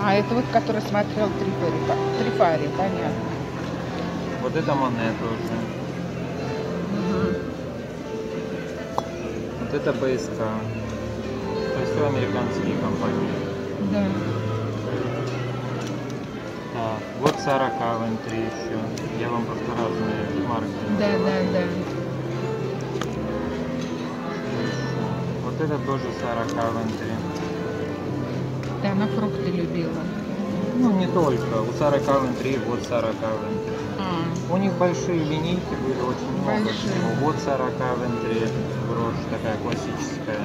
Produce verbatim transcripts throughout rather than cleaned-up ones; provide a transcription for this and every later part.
А, это вот, который смотрел Трифари, Трифари, понятно. Вот это монета уже. Угу. Вот это БСК. То есть все американские компании. Да. А, вот Сара Кавентри еще. Я вам просто разные марки. Да, да, да. Вот это тоже Сара Кавентри. Да, она фрукты любила. Ну, не только. У Сары Кавентри, вот Сара Кавентри. А. У них большие линейки были, очень много Большие. всего. Вот Сара Кавентри, брошь такая классическая.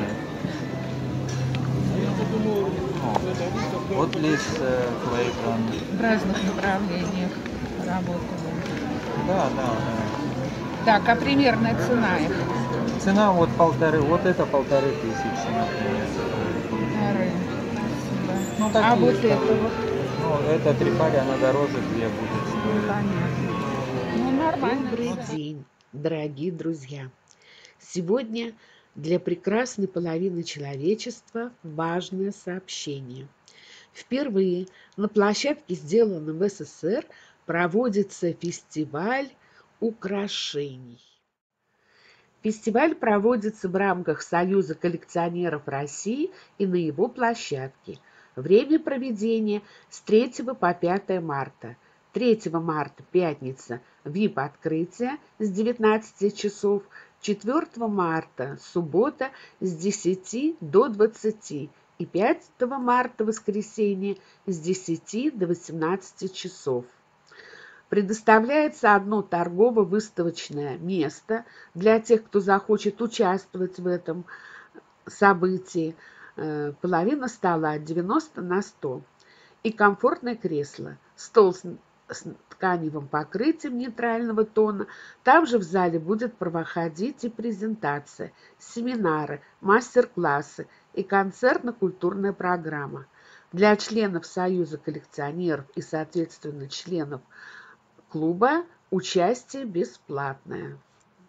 О. Вот Лиз Клейборн. В разных направлениях работала. Да, да, да. Так, а примерная цена их? Цена вот полторы, вот это полторы тысячи, например. Полторы. Спасибо. Ну, а вот там, это вот? Ну, это Трифари, она дороже, две будет стоить. Понятно. Ну, нормально. Добрый день, дорогие друзья! Сегодня для прекрасной половины человечества важное сообщение. Впервые на площадке, сделанной в СССР, проводится фестиваль украшений. Фестиваль проводится в рамках Союза коллекционеров России и на его площадке. Время проведения с третьего по пятое марта. третьего марта, пятница, ви ай пи-открытие с девятнадцати часов. четвёртого марта, суббота, с десяти до двадцати. И пятого марта, воскресенье, с десяти до восемнадцати часов. Предоставляется одно торгово-выставочное место для тех, кто захочет участвовать в этом событии. Половина стола девяносто на сто. И комфортное кресло. Стол с, с тканевым покрытием нейтрального тона. Там же в зале будет проходить и презентация, семинары, мастер-классы и концертно-культурная программа. Для членов Союза коллекционеров и, соответственно, членов клуба участие бесплатное.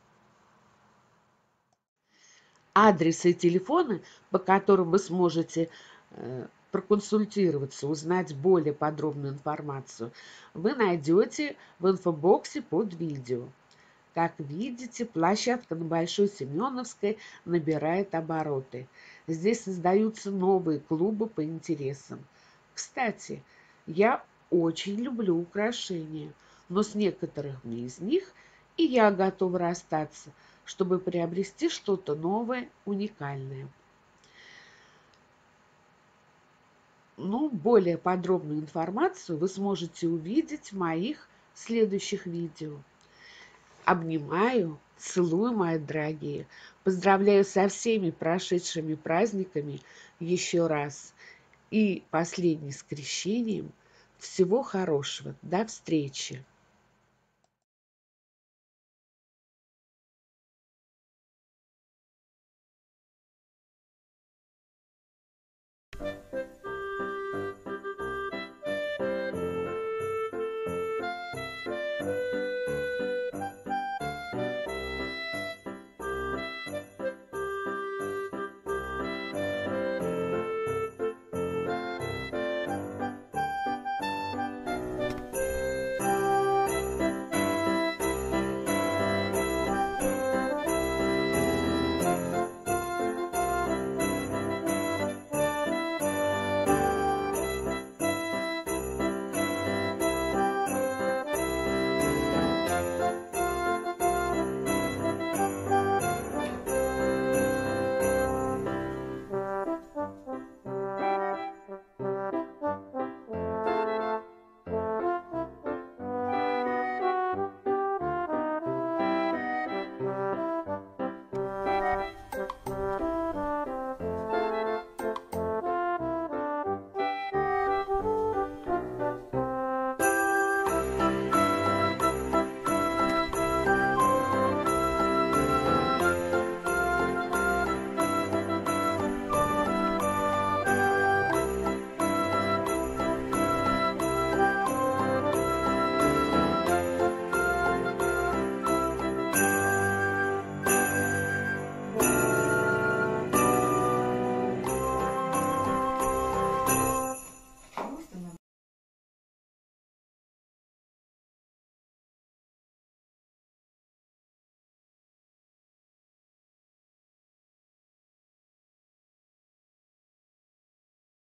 Адресы и телефоны, по которым вы сможете э, проконсультироваться, узнать более подробную информацию, вы найдете в инфобоксе под видео. Как видите, площадка на Большой Семеновской набирает обороты. Здесь создаются новые клубы по интересам. Кстати, я очень люблю украшения, но с некоторыми из них и я готова расстаться, чтобы приобрести что-то новое, уникальное. Ну, более подробную информацию вы сможете увидеть в моих следующих видео. Обнимаю, целую, мои дорогие. Поздравляю со всеми прошедшими праздниками еще раз. И последний с крещением. Всего хорошего. До встречи.